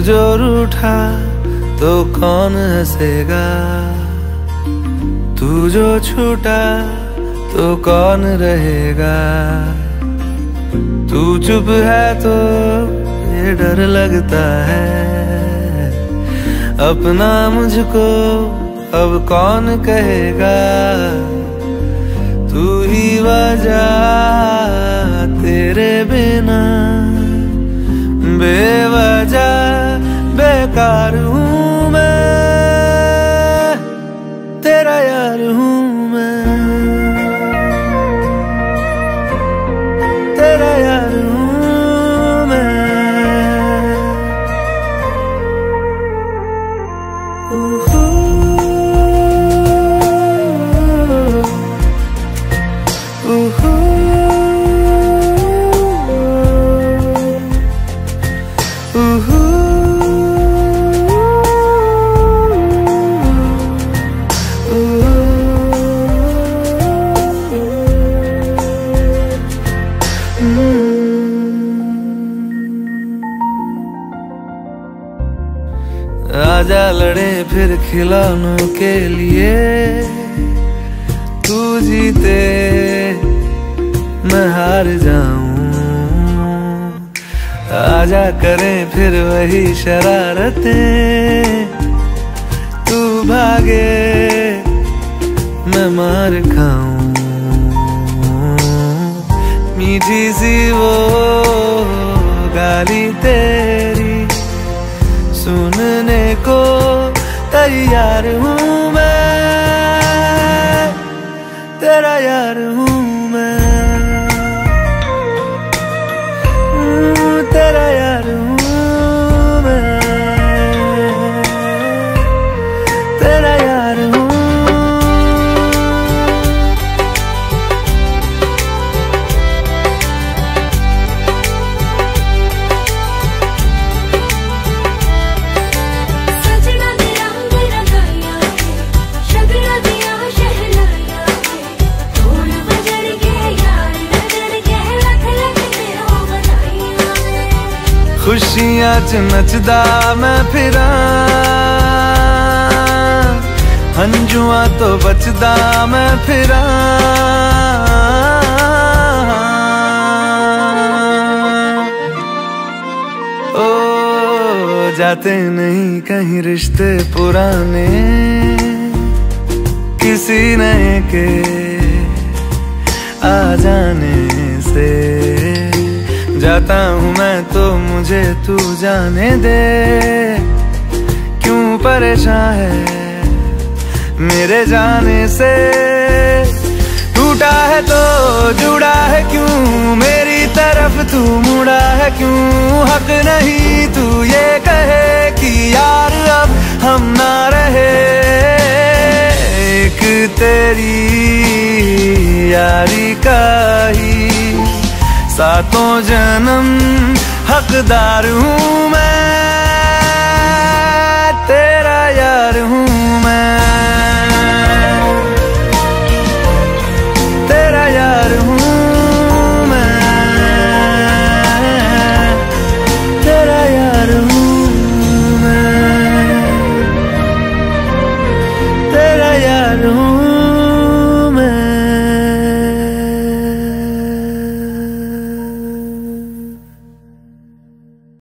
जो रूठा तो कौन हंसेगा, तू जो छूटा तो कौन रहेगा। तू चुप है तो ये डर लगता है, अपना मुझको अब कौन कहेगा। तू ही वजह, तेरे बिना बेवजह बेकार हूँ मैं, तेरा यार हूँ मैं, तेरा यार हूँ मैं। आजा लड़े फिर खिलौनों के लिए, तू जीते मैं हार जाऊं। आजा करें फिर वही शरारतें, तू भागे मैं मार खाऊं। मीठी सी वो गाली तेरी सुनने को तैयार हूँ मैं, तेरा यार हूँ मैं, तेरा यार हूँ मैं, तेरा यार हूँ। खुशियां च नचदा मैं फिरा, हंजुआ तो बचदा मैं फिरा। ओ जाते नहीं कहीं रिश्ते पुराने, किसी नए के आ जाने से। जाता हूँ मैं तो मुझे तू जाने दे, क्यों परेशान है मेरे जाने से। टूटा है तो जुड़ा है क्यों, मेरी तरफ तू मुड़ा है क्यों। हक नहीं तू ये कहे कि यार अब हम ना रहे, एक तेरी यारी का ही सातों जन्म हकदार हूँ मैं।